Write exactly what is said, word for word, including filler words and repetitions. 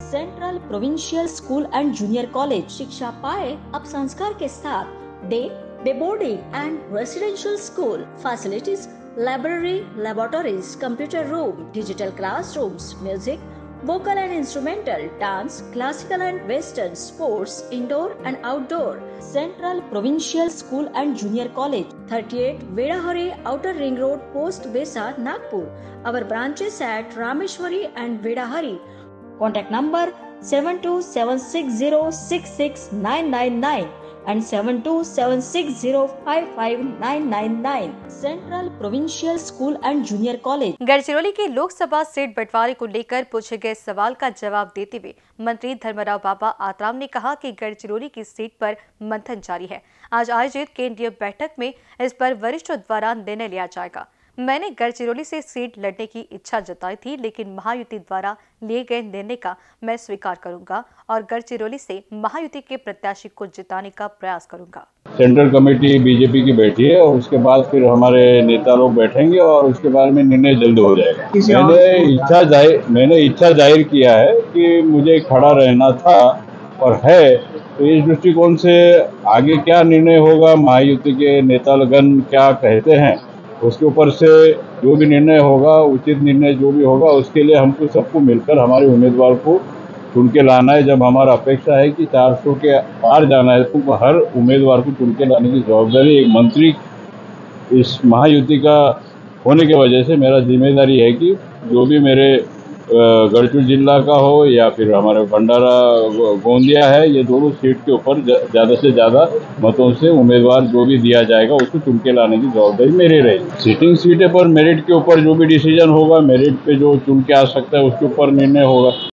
Central provincial school and junior college. शिक्षा पाए अब संस्कार के साथ। Day day boarding and residential school facilities, library, laboratories, computer room, digital classrooms, music, vocal and instrumental, dance, classical and western, sports, indoor and outdoor. Central Provincial School and Junior College, thirty-eight Vedahari Outer Ring Road, Post Besa, Nagpur. Our branches at Rameshwari and Vedahari. Contact number seven two seven six zero six six nine nine nine and seven two seven six zero five five nine nine nine. Central Provincial School and Junior College. Gadchiroli के Lok Sabha seat बंटवारे को लेकर पूछे गए सवाल का जवाब देते हुए मंत्री धर्मराव बाबा आत्राम ने कहा कि गढ़चिरौली की सीट पर मंथन जारी है। आज आयोजित केंद्रीय बैठक में इस पर वरिष्ठों द्वारा निर्णय लिया जाएगा। मैंने गढ़चिरौली से सीट लड़ने की इच्छा जताई थी, लेकिन महायुति द्वारा लिए गए निर्णय का मैं स्वीकार करूंगा और गढ़चिरौली से महायुति के प्रत्याशी को जिताने का प्रयास करूंगा। सेंट्रल कमेटी बीजेपी की बैठी है और उसके बाद फिर हमारे नेता लोग बैठेंगे और उसके बारे में निर्णय जल्द हो जाएगा। मैंने इच्छा जाहिर मैंने इच्छा जाहिर किया है कि मुझे खड़ा रहना था और है, तो इस दृष्टिकोण से आगे क्या निर्णय होगा, महायुति के नेतागण क्या कहते हैं, उसके ऊपर से जो भी निर्णय होगा, उचित निर्णय जो भी होगा, उसके लिए हमको सबको मिलकर हमारे उम्मीदवार को चुन के लाना है। जब हमारा अपेक्षा है कि चार सौ के पार जाना है, तो हर उम्मीदवार को चुन के लाने की जवाबदारी एक मंत्री इस महायुति का होने की वजह से मेरा जिम्मेदारी है कि जो भी मेरे गढ़चिरौली जिला का हो या फिर हमारे भंडारा गोंदिया है, ये दोनों सीट के ऊपर ज़्यादा से ज़्यादा मतों से उम्मीदवार जो भी दिया जाएगा उसको चुन के लाने की जवाबदारी मेरी रहेगी। सीटिंग सीटें पर मेरिट के ऊपर जो भी डिसीजन होगा, मेरिट पे जो चुन के आ सकता है उसके ऊपर निर्णय होगा।